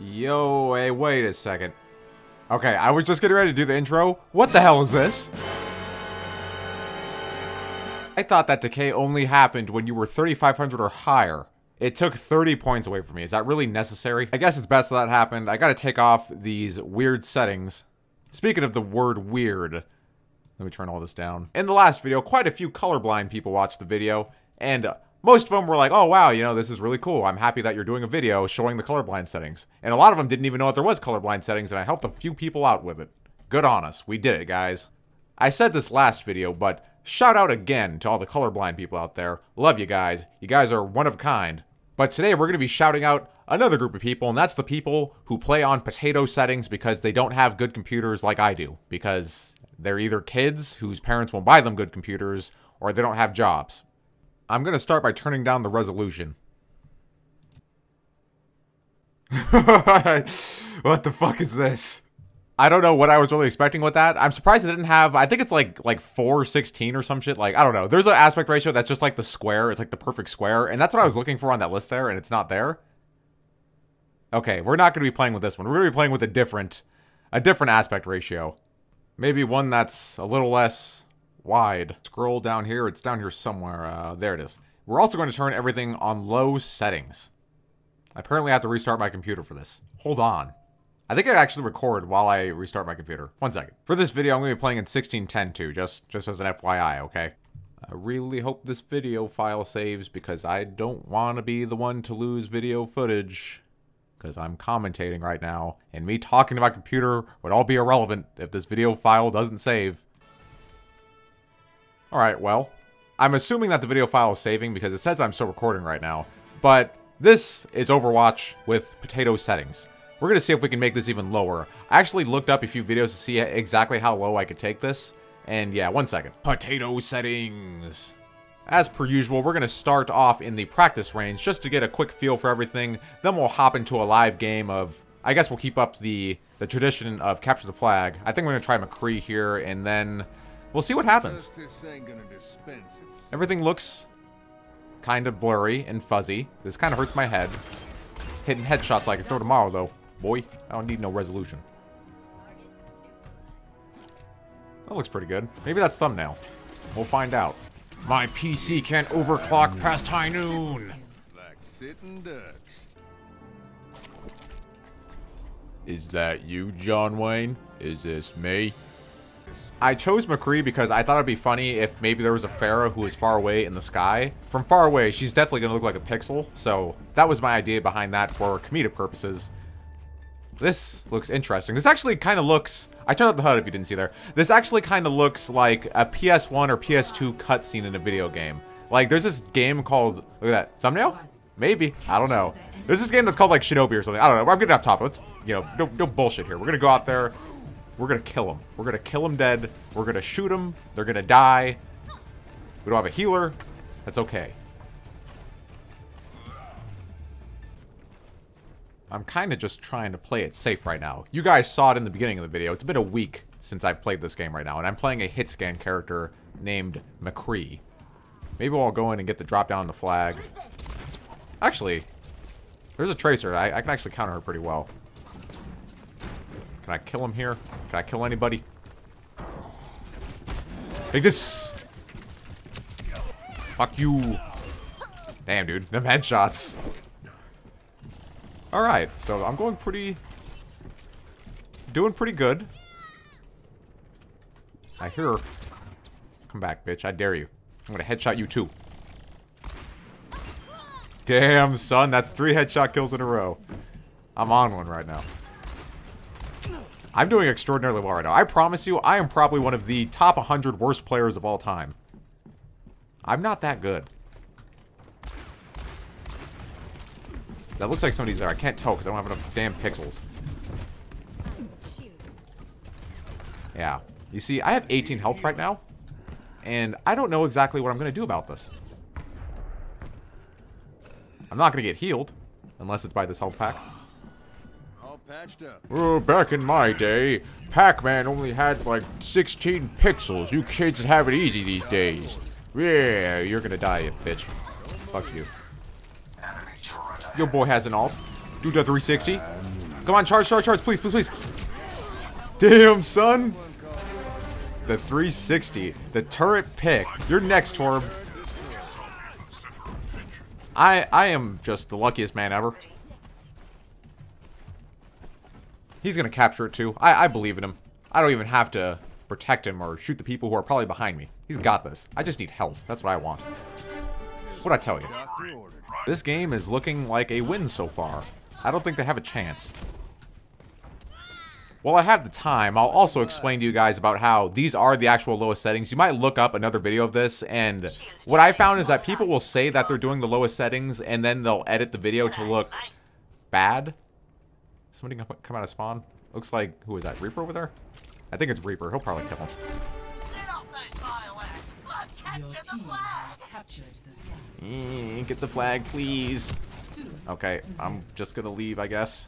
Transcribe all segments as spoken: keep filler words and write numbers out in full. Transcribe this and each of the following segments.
Yo, hey, wait a second. Okay, I was just getting ready to do the intro. What the hell is this? I thought that decay only happened when you were thirty-five hundred or higher. It took thirty points away from me. Is that really necessary? I guess it's best that happened. I gotta take off these weird settings. Speaking of the word weird, let me turn all this down. In the last video, quite a few colorblind people watched the video, and uh, most of them were like, oh wow, you know, this is really cool. I'm happy that you're doing a video showing the colorblind settings. And a lot of them didn't even know that there was colorblind settings, and I helped a few people out with it. Good on us. We did it, guys. I said this last video, but shout out again to all the colorblind people out there. Love you guys. You guys are one of a kind. But today we're going to be shouting out another group of people, and that's the people who play on potato settings because they don't have good computers like I do. Because they're either kids whose parents won't buy them good computers, or they don't have jobs. I'm going to start by turning down the resolution. What the fuck is this? I don't know what I was really expecting with that. I'm surprised it didn't have, I think it's like like four sixteen or some shit. Like, I don't know. There's an aspect ratio that's just like the square. It's like the perfect square. And that's what I was looking for on that list there, and it's not there. Okay, we're not going to be playing with this one. We're going to be playing with a different, a different aspect ratio. Maybe one that's a little less wide. Scroll down here. It's down here somewhere. Uh, there it is. We're also going to turn everything on low settings. I apparently have to restart my computer for this. Hold on. I think I actually record while I restart my computer. One second. For this video, I'm going to be playing in sixteen ten too, just, just as an F Y I, okay? I really hope this video file saves because I don't want to be the one to lose video footage. Because I'm commentating right now, and me talking to my computer would all be irrelevant if this video file doesn't save. Alright, well, I'm assuming that the video file is saving because it says I'm still recording right now, but this is Overwatch with potato settings. We're going to see if we can make this even lower. I actually looked up a few videos to see exactly how low I could take this, and yeah, one second. Potato settings. As per usual, we're going to start off in the practice range just to get a quick feel for everything, then we'll hop into a live game of, I guess we'll keep up the, the tradition of capture the flag. I think we're going to try McCree here, and then we'll see what happens. Everything looks kind of blurry and fuzzy. This kind of hurts my head. Hitting headshots like it's no tomorrow, though. Boy, I don't need no resolution. That looks pretty good. Maybe that's thumbnail. We'll find out. My P C can't overclock past high noon. Like sitting ducks. Is that you, John Wayne? Is this me? I chose McCree because I thought it'd be funny if maybe there was a Pharah who was far away in the sky. From far away, she's definitely gonna look like a pixel, so that was my idea behind that for comedic purposes. This looks interesting. This actually kind of looks... I turned up the H U D if you didn't see there. This actually kind of looks like a P S one or P S two cutscene in a video game. Like, there's this game called... Look at that. Thumbnail? Maybe. I don't know. There's this game that's called, like, Shinobi or something. I don't know. I'm getting off topic. Let's, you know, no, no bullshit here. We're gonna go out there. We're gonna kill them. We're gonna kill them dead. We're gonna shoot them. They're gonna die. We don't have a healer. That's okay. I'm kind of just trying to play it safe right now. You guys saw it in the beginning of the video. It's been a week since I've played this game right now, and I'm playing a hit scan character named McCree. Maybe we'll go in and get the drop down on the flag. Actually, there's a Tracer. I, I can actually counter her pretty well. Can I kill him here? Can I kill anybody? Take this! Fuck you! Damn, dude. Them headshots. Alright, so I'm going pretty... Doing pretty good. I hear her. Come back, bitch. I dare you. I'm gonna headshot you, too. Damn, son. That's three headshot kills in a row. I'm on one right now. I'm doing extraordinarily well right now. I promise you, I am probably one of the top one hundred worst players of all time. I'm not that good. That looks like somebody's there. I can't tell because I don't have enough damn pixels. Yeah. You see, I have eighteen health right now. And I don't know exactly what I'm going to do about this. I'm not going to get healed. Unless it's by this health pack. All patched up. Oh, back in my day, Pac-Man only had like sixteen pixels. You kids have it easy these days. Yeah, you're going to die, you bitch. Fuck you. Your boy has an alt. Do the three sixty. Come on, charge, charge, charge, please, please, please. Damn, son. The three sixty. The turret pick. You're next, Torb. I, I am just the luckiest man ever. He's going to capture it, too. I, I believe in him. I don't even have to protect him or shoot the people who are probably behind me. He's got this. I just need health. That's what I want. What'd I tell you? This game is looking like a win so far. I don't think they have a chance. While I have the time, I'll also explain to you guys about how these are the actual lowest settings. You might look up another video of this, and what I found is that people will say that they're doing the lowest settings, and then they'll edit the video to look bad. Somebody come out of spawn? Looks like, who is that, Reaper over there? I think it's Reaper. He'll probably kill him. Eh, get the flag, please. Okay, I'm just gonna leave, I guess.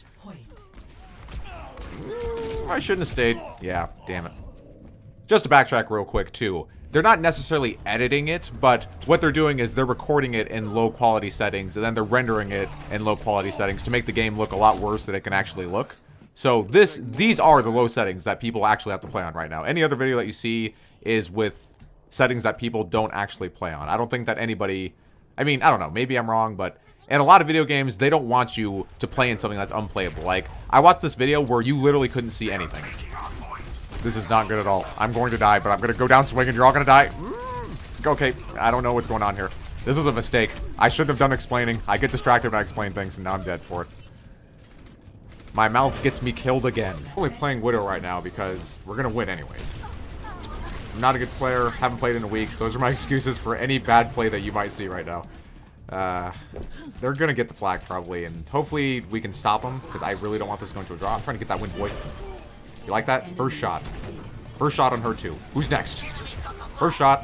Mm, I shouldn't have stayed. Yeah, damn it. Just to backtrack real quick, too. They're not necessarily editing it, but what they're doing is they're recording it in low quality settings, and then they're rendering it in low quality settings to make the game look a lot worse than it can actually look. So this, these are the low settings that people actually have to play on right now. Any other video that you see is with settings that people don't actually play on. I don't think that anybody... I mean, I don't know. Maybe I'm wrong, but... in a lot of video games, they don't want you to play in something that's unplayable. Like, I watched this video where you literally couldn't see anything. This is not good at all. I'm going to die, but I'm going to go down swinging. You're all going to die. Mm. Okay, I don't know what's going on here. This was a mistake. I shouldn't have done explaining. I get distracted when I explain things, and now I'm dead for it. My mouth gets me killed again. I'm only playing Widow right now because we're going to win anyways. I'm not a good player. Haven't played in a week. Those are my excuses for any bad play that you might see right now. Uh, they're gonna get the flag probably, and hopefully we can stop them, because I really don't want this going to a draw. I'm trying to get that win, boy. You like that? First shot. First shot on her, too. Who's next? First shot.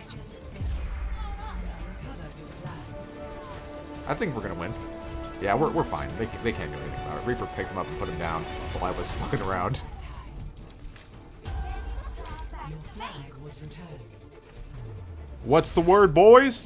I think we're gonna win. Yeah, we're, we're fine. They, they can't do anything about it. Reaper picked him up and put him down while I was fucking around. What's the word, boys?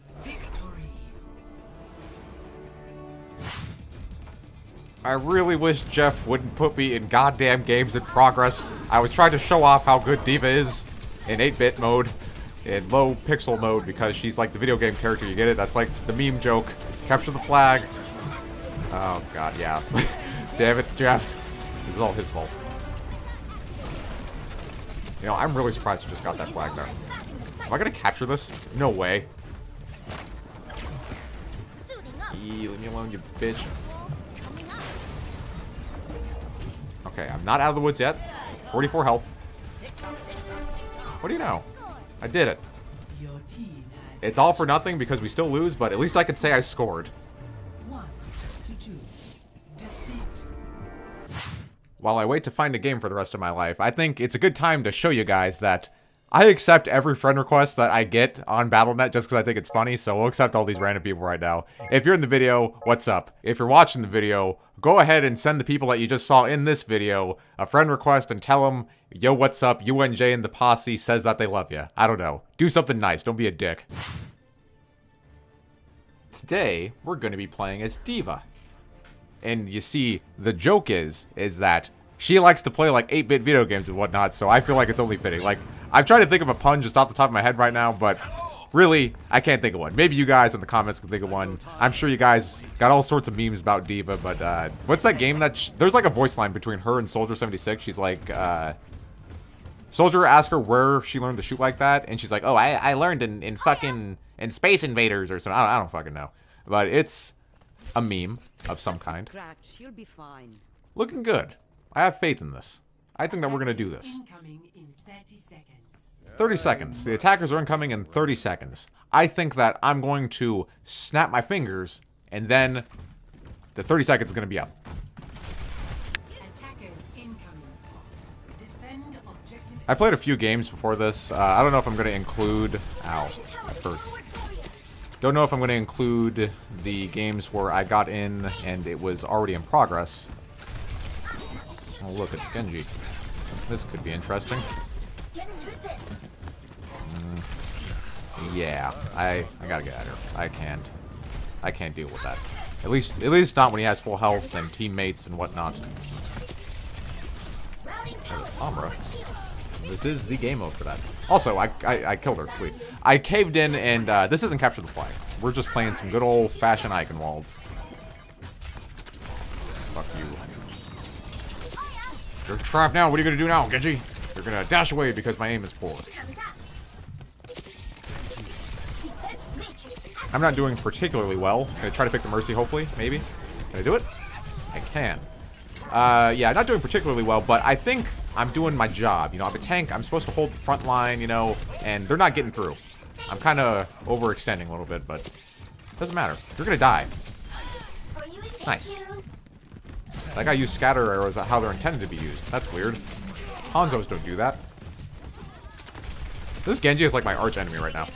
I really wish Jeff wouldn't put me in goddamn games in progress. I was trying to show off how good D.Va is in eight bit mode, in low pixel mode, because she's like the video game character, you get it? That's like the meme joke. Capture the flag. Oh god, yeah. Damn it, Jeff. This is all his fault. You know, I'm really surprised he just got that flag there. Am I gonna capture this? No way. Eee, leave me alone, you bitch. Okay, I'm not out of the woods yet. forty-four health. What do you know? I did it. It's all for nothing because we still lose, but at least I could say I scored. While I wait to find a game for the rest of my life, I think it's a good time to show you guys that I accept every friend request that I get on Battle dot net just because I think it's funny, so we'll accept all these random people right now. If you're in the video, what's up? If you're watching the video, go ahead and send the people that you just saw in this video a friend request and tell them, yo, what's up? U N J and the posse says that they love you. I don't know. Do something nice. Don't be a dick. Today, we're going to be playing as D.Va. And you see, the joke is, is that she likes to play like eight bit video games and whatnot, so I feel like it's only fitting. Like, I've tried to think of a pun just off the top of my head right now, but really, I can't think of one. Maybe you guys in the comments can think of one. I'm sure you guys got all sorts of memes about D.Va, but uh, what's that game that... Sh There's like a voice line between her and Soldier seventy-six. She's like, uh... Soldier asked her where she learned to shoot like that, and she's like, oh, I, I learned in, in fucking... in Space Invaders or something. I don't, I don't fucking know. But it's a meme of some kind. She'll be fine. Looking good. I have faith in this. I think that we're going to do this. thirty seconds. The attackers are incoming in thirty seconds. I think that I'm going to snap my fingers, and then the thirty seconds is going to be up. I played a few games before this. Uh, I don't know if I'm going to include... Ow. That hurts. Don't know if I'm going to include the games where I got in and it was already in progress. Oh, look, it's Genji. This could be interesting. Mm, yeah, I, I gotta get out of here. I can't. I can't deal with that. At least, at least not when he has full health and teammates and whatnot. There's a Sombra. This is the game mode for that. Also, I, I, I killed her. Sweet. I caved in, and uh, this isn't Capture the Flag. We're just playing some good old-fashioned Eichenwald. Fuck you. You're trapped now. What are you gonna do now, Genji? You're gonna dash away because my aim is poor. I'm not doing particularly well. I'm gonna try to pick the Mercy, hopefully, maybe. Can I do it? I can. Uh, yeah, not doing particularly well, but I think I'm doing my job. You know, I'm a tank. I'm supposed to hold the front line, you know, and they're not getting through. I'm kind of overextending a little bit, but it doesn't matter. You're gonna die. Nice. That guy used scatter arrows how they're intended to be used. That's weird. Hanzos don't do that. This Genji is like my arch enemy right now.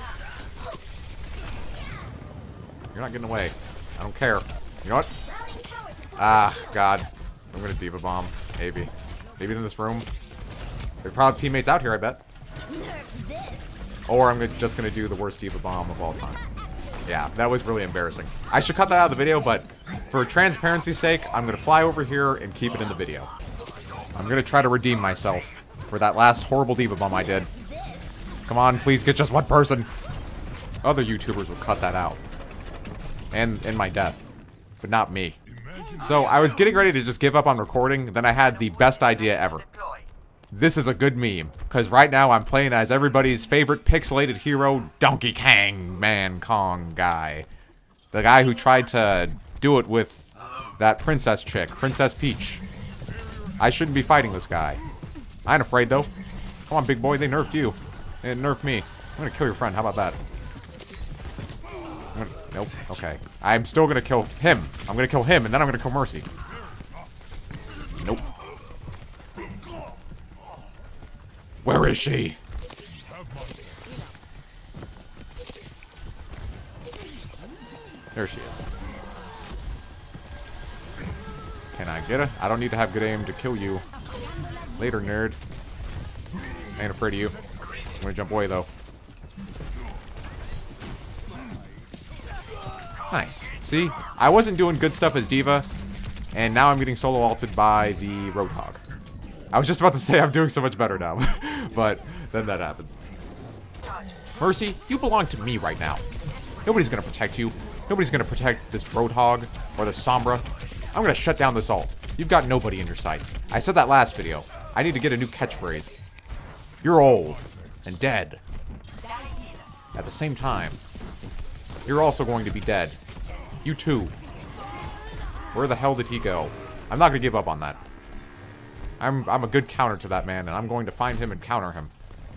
You're not getting away. I don't care. You know what? Ah, God. I'm gonna D.Va bomb. Maybe. Maybe in this room. There's probably teammates out here, I bet. Or I'm gonna, just gonna do the worst D.Va bomb of all time. Yeah, that was really embarrassing. I should cut that out of the video, but for transparency's sake, I'm gonna fly over here and keep it in the video. I'm gonna try to redeem myself for that last horrible D.Va bomb I did. Come on, please get just one person. Other YouTubers will cut that out. And, and my death. But not me. So, I was getting ready to just give up on recording, then I had the best idea ever. This is a good meme, because right now I'm playing as everybody's favorite pixelated hero, Donkey Kong Man Kong guy. The guy who tried to do it with that princess chick, Princess Peach. I shouldn't be fighting this guy. I ain't afraid, though. Come on, big boy, they nerfed you. They didn't nerf me. I'm gonna kill your friend, how about that? I'm gonna, nope, okay. I'm still gonna kill him. I'm gonna kill him, and then I'm gonna kill Mercy. Nope. Where is she? There she is. Can I get her? I don't need to have good aim to kill you. Later, nerd. I ain't afraid of you. I'm gonna jump away, though. Nice. See? I wasn't doing good stuff as D.Va, and now I'm getting solo ulted by the Roadhog. I was just about to say I'm doing so much better now, but then that happens. Mercy, you belong to me right now. Nobody's gonna protect you. Nobody's gonna protect this Roadhog or the Sombra. I'm gonna shut down this ult. You've got nobody in your sights. I said that last video. I need to get a new catchphrase. You're old and dead. At the same time, you're also going to be dead. You too. Where the hell did he go? I'm not gonna give up on that. I'm, I'm a good counter to that man, and I'm going to find him and counter him.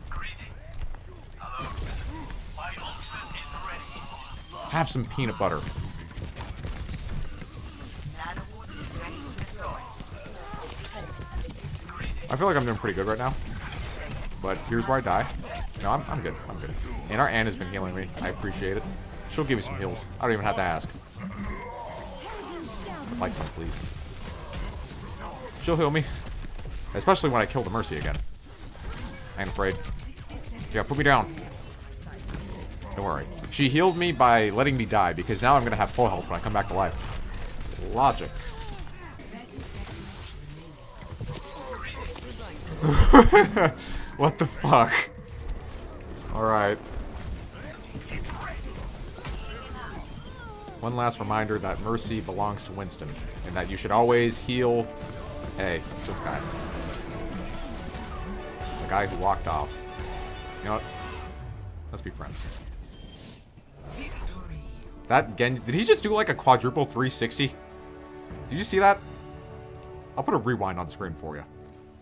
Have some peanut butter. I feel like I'm doing pretty good right now. But here's where I die. No, I'm, I'm good. I'm good. And our Ann has been healing me. I appreciate it. She'll give me some heals. I don't even have to ask. I'd like some, please. She'll heal me. Especially when I kill the Mercy again. I ain't afraid. Yeah, put me down. Don't worry. She healed me by letting me die, because now I'm going to have full health when I come back to life. Logic. What the fuck? Alright. One last reminder that Mercy belongs to Winston, and that you should always heal... Hey, it's this guy. The guy who walked off. You know what? Let's be friends. That Gen... Did he just do like a quadruple three sixty? Did you see that? I'll put a rewind on the screen for you.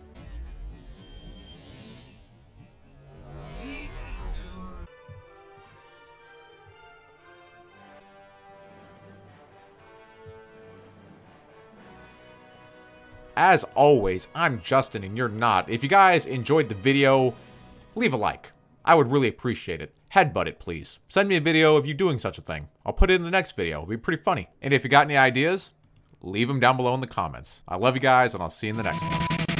As always, I'm Justin and you're not. If you guys enjoyed the video, leave a like. I would really appreciate it. Headbutt it, please. Send me a video of you doing such a thing. I'll put it in the next video. It'll be pretty funny. And if you got any ideas, leave them down below in the comments. I love you guys, and I'll see you in the next one.